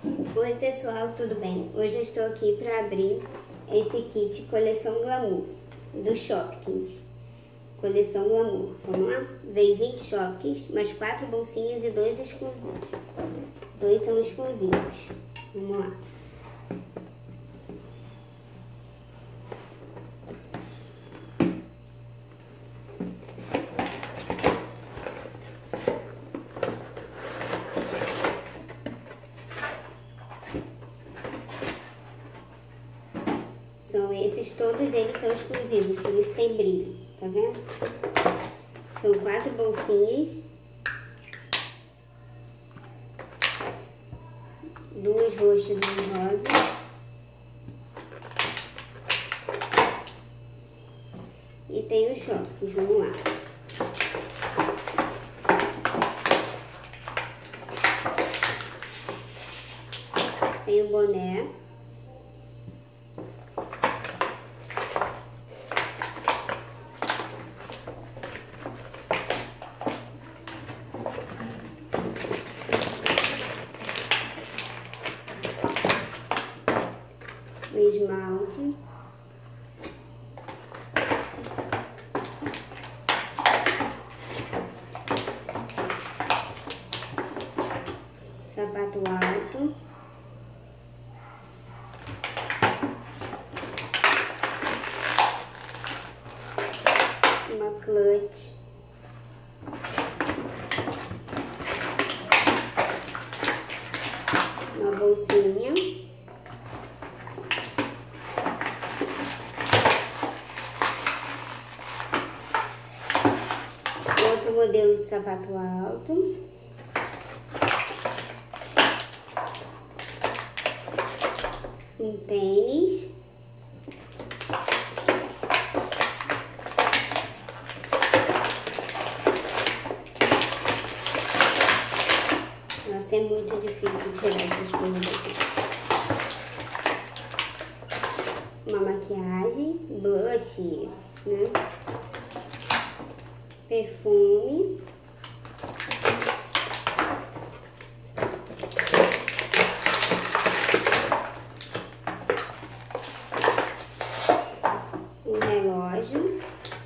Oi pessoal, tudo bem? Hoje eu estou aqui para abrir esse kit Coleção Glamour do Shopkins. Coleção Glamour, vamos lá? Vem 20 Shopkins, mais 4 bolsinhas e 2 exclusivos. 2 são exclusivos. Vamos lá. São esses, todos eles são exclusivos, por isso tem brilho, tá vendo? São 4 bolsinhas, 2 roxas e 2 rosas. E tem os Shopkins, vamos lá. Tem o boné. O esmalte, sapato alto, uma clutch, uma bolsinha, outro modelo de sapato alto, um tênis, nossa, é muito difícil tirar essas coisas aqui. Uma maquiagem, blush, né? Perfume, um relógio,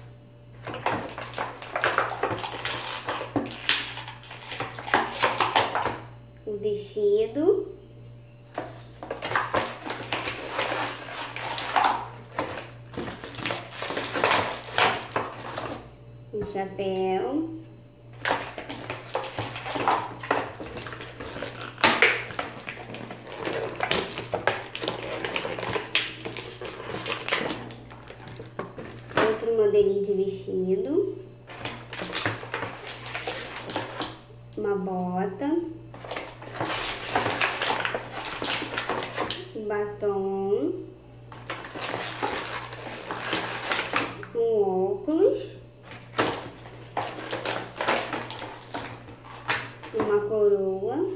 um vestido, um chapéu, outro modelinho de vestido, uma bota, um batom, um óculos, uma coroa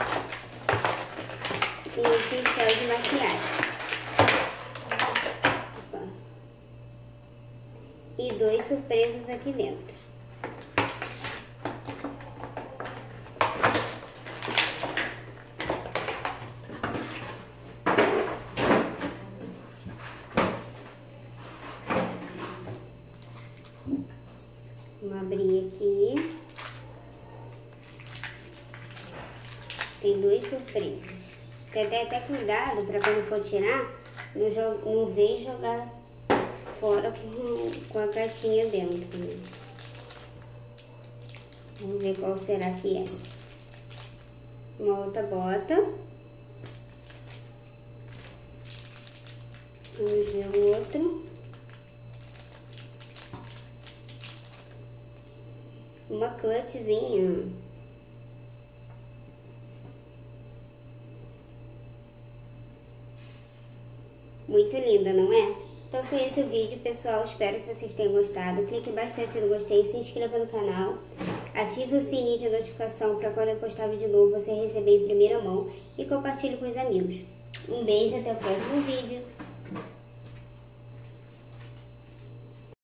e um pincel de maquiagem. Opa. E 2 surpresas aqui dentro. Vamos abrir aqui. Tem 2 surpresas. Tem até cuidado para quando for tirar, não ver e jogar fora com a caixinha dentro. Né? Vamos ver qual será que é. Uma outra bota. Vamos ver o outro. Uma clutchzinha. Muito linda, não é? Então foi esse o vídeo, pessoal. Espero que vocês tenham gostado. Clique bastante no gostei, se inscreva no canal. Ative o sininho de notificação para quando eu postar vídeo novo você receber em primeira mão. E compartilhe com os amigos. Um beijo, até o próximo vídeo.